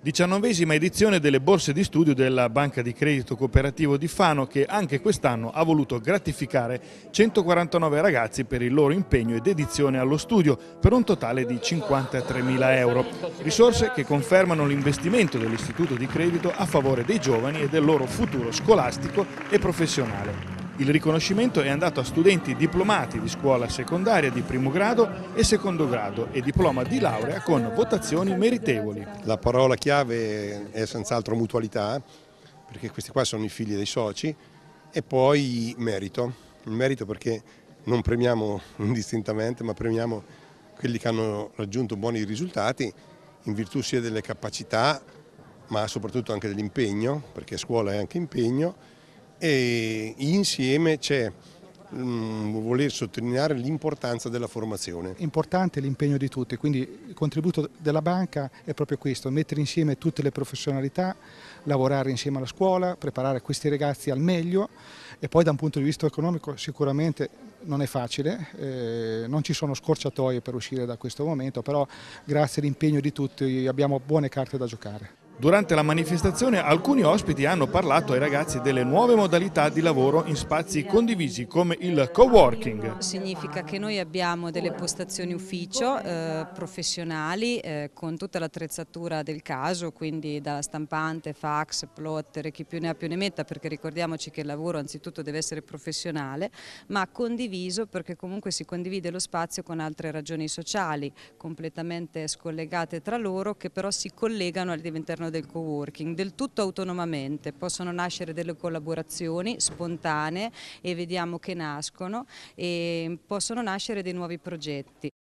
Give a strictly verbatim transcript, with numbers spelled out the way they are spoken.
diciannovesima edizione delle borse di studio della Banca di Credito Cooperativo di Fano, che anche quest'anno ha voluto gratificare centoquarantanove ragazzi per il loro impegno e dedizione allo studio per un totale di cinquantatremila euro. Risorse che confermano l'investimento dell'istituto di credito a favore dei giovani e del loro futuro scolastico e professionale. Il riconoscimento è andato a studenti diplomati di scuola secondaria di primo grado e secondo grado e diploma di laurea con votazioni meritevoli. La parola chiave è senz'altro mutualità, perché questi qua sono i figli dei soci, e poi merito. Il merito perché non premiamo indistintamente, ma premiamo quelli che hanno raggiunto buoni risultati in virtù sia delle capacità, ma soprattutto anche dell'impegno, perché scuola è anche impegno. E insieme c'è um, voler sottolineare l'importanza della formazione. Importante l'impegno di tutti, quindi il contributo della banca è proprio questo: mettere insieme tutte le professionalità, lavorare insieme alla scuola, preparare questi ragazzi al meglio, e poi da un punto di vista economico sicuramente non è facile, eh, non ci sono scorciatoie per uscire da questo momento, però grazie all'impegno di tutti abbiamo buone carte da giocare. Durante la manifestazione alcuni ospiti hanno parlato ai ragazzi delle nuove modalità di lavoro in spazi condivisi come il coworking. Significa che noi abbiamo delle postazioni ufficio eh, professionali eh, con tutta l'attrezzatura del caso, quindi da stampante, fax, plotter, chi più ne ha più ne metta, perché ricordiamoci che il lavoro anzitutto deve essere professionale, ma condiviso, perché comunque si condivide lo spazio con altre ragioni sociali completamente scollegate tra loro, che però si collegano all'interno del coworking, del tutto autonomamente. Possono nascere delle collaborazioni spontanee e vediamo che nascono, e possono nascere dei nuovi progetti.